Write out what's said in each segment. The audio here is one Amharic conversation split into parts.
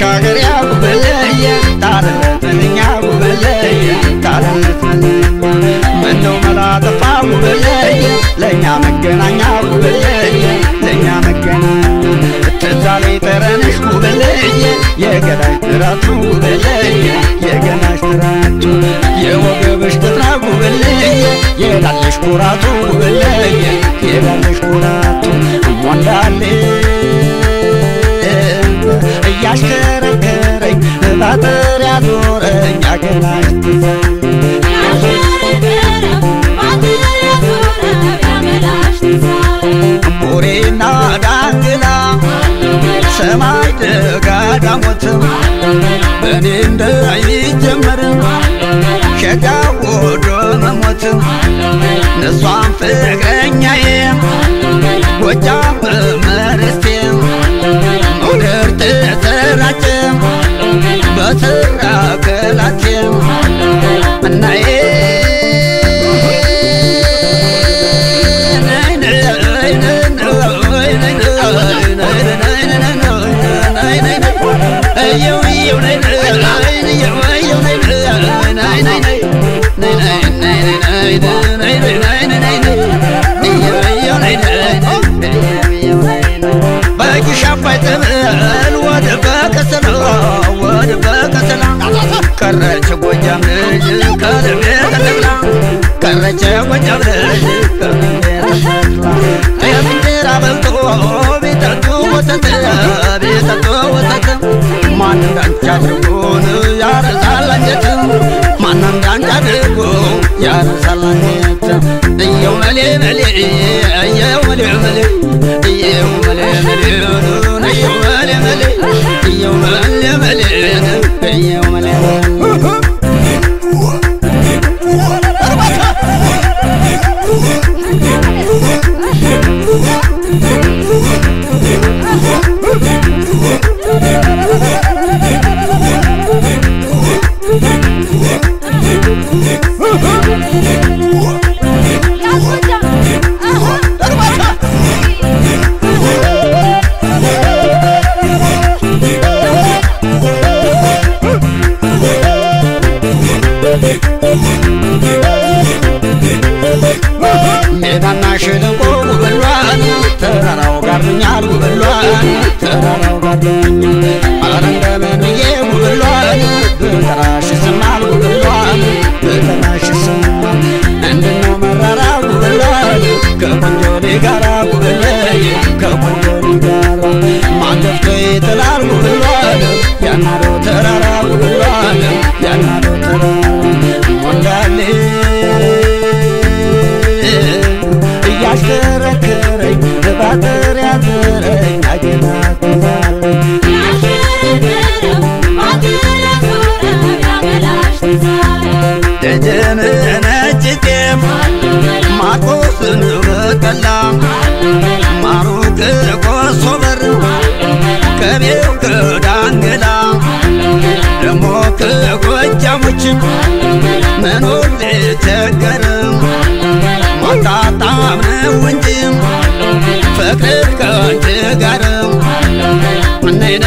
መሻገሪያ ጉበለየ ታረፈኛ ጉበለየ ታረፈኛ ምነው መላጠፋ ጉበለየ ለኛ መገናኛ ጉበለየ ለኛ መገናኛ ትዛሌ ጠረንሽ ጉበለየ የገዳሽ ትራቱ ጉበለየ የገናሽ ትራቱ የወገብሽ ትራ ጉበለየ የዳለሽ ኩራቱ ጉበለየ የዳለሽ ኩራቱ ወንዳሌ ያሽከረከረኝ ባጠር ያዞረኝ ያገናሽ ቡሬና ዳንግላ ሰማይ ደጋዳሞትም በእኔ እንዳይጀመርም ሸጋ ወዶ መሞትም ነሷን ፍቅረኛዬም ጎጃም መርስቴም መውደር ተሰራጭም በስራ ገላቴም እናዬ ቀረች ጎጃም ልጅ ከልቤ ተተክላ ቀረች ጎጃም ልጅ ከልቤ ተተክላ እንጀራ በልቶ ቤተቱ ወተት ማን እንዳንቺ አድርጎን ያረሳል አንጀት ማን እንዳንቺ አድርጎ ያረሳል አንጀት እየው መሌ መሌ እየው መሌ መሌ እየው መሌ መሌ እየው መሌ መሌ እየው መሌ መሌ እየው መሌ ሜዳና ሸለቆ ጉበሏን ተራራው ጋርኛል ጉበሏን ተራራው ጋርኛል አረንደመን ብዬ ጉበሏን በተራሽ ስማል ጉበሏን በተራሽ ስማል እንደነው መራራ ጉበሏን ከቆንጆ ጋራ ጉበለየ ከቆንጆ ጋራ ማንደፍቶ ይጥላል ጉበሏን ያናዶ ተራራ ጉበሏን ያናዶ ተራራ ወንዳሌ ያሽከረከረኝ ባጠር ያዞረኝ ያገናኝ ደጀነች ጤፍ ማቆስን በቀላ ማሩ ከቆሶ በር ከቤው ከዳንግላ ደሞ ከጎጃሞችም መኖር ልቸገርም ሞታጣም ነው እንጂም ፍቅር ከአንቺ ጋርም ነይነ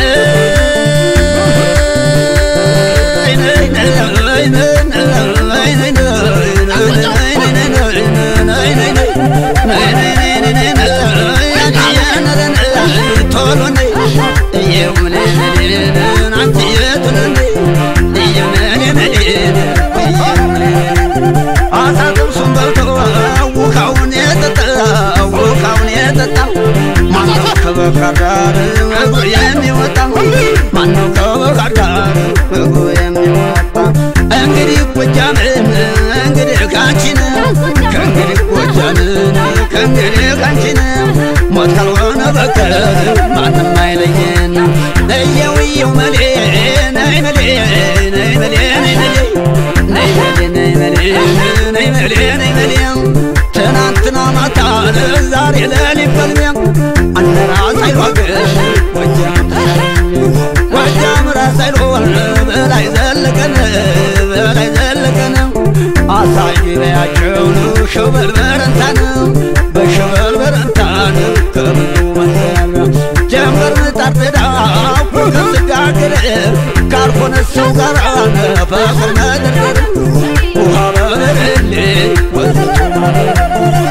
ከበካዳር እግሩ የሚወጣ ማነው ከበካዳር እግሩ የሚወጣ እንግዲህ ጎጃምን እንግዲህ ካንቺን ከእንግዲህ ጎጃምን ከእንግዲህ ካንቺን ሞት ካልሆነ በቀር ማንም አይለየን እየው እየው መሌ ነይ መሌ ነይ መሌ ነይ መሌ ነይ መሌ ነይ መሌ ነይ መሌ ነይ መሌ ትናንትና ማታ ዛሬ ለሊት በልሜን አነራስ አይወገን ጎጃም ራስ አይሎን በላይ ዘለቀን አሳይ በያቸው ሸበል በረንታን በሸበል በረንታን ከብዙ መንገር ጀምበር ታርዳ ፍቅር ስጋግር ካልሆነ ሰው ጋር ፍቅር መድረር ውሃ በሌለ ወንዝ